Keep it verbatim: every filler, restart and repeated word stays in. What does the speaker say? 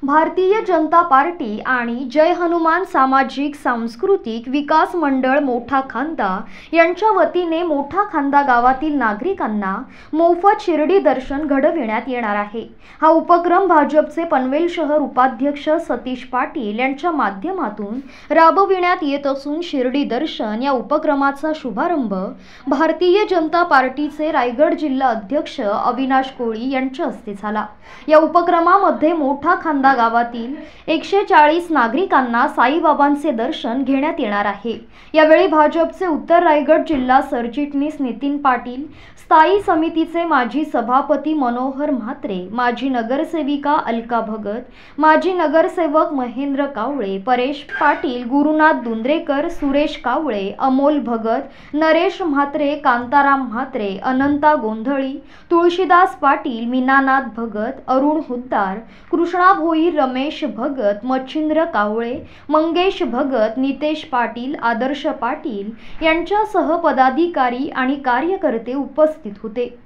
Bharatiya Janata party आणि जय हनुमान सामाजिक सांस्कृतिक विकास मंडळ मोठा खांदा यांच्या वतीने मोठा खांदा गावातील नागरिकांना मोफत शिर्डी दर्शन घडविण्यात येणार आहे। हा उपक्रम भाजपचे पनवेल शहर उपाध्यक्ष सतीश पाटील यांच्या माध्यमातून राबविण्यात येत असून शिर्डी दर्शन या उपक्रमाचा शुभारंभ भारतीय जनता पार्टीचे रायगड जिल्हा अध्यक्ष अविनाश कोळी यांच्या हस्ते झाला। या उपक्रमामध्ये मोठा खांदा गावातील एकशे चाळीस नागरिकांना साईबाबांचे दर्शन घेण्यात येणार आहे। यावेळी भाजपचे उत्तर रायगड जिल्हा सरचिटणीस नितीन पाटील, स्थायी समितीचे माजी सभापती मनोहर म्हात्रे, माजी नगरसेविका अलका भगत, माजी नगरसेवक महेंद्र कावळे, परेश पाटील, गुरुनाथ दुंद्रेकर, सुरेश कावळे, अमोल भगत, नरेश म्हात्रे, कांताराम म्हात्रे, अनंता गोंधळी, तुळशीदास पाटील, मीनानाथ भगत, अरुण हुद्दार, कृष्णा भोईर, रमेश भगत, मच्छिंद्र कावळे, मंगेश भगत, नितेश पाटील, आदर्श पाटील यांच्यासह पदाधिकारी आणि कार्यकर्ते उपस्थित होते।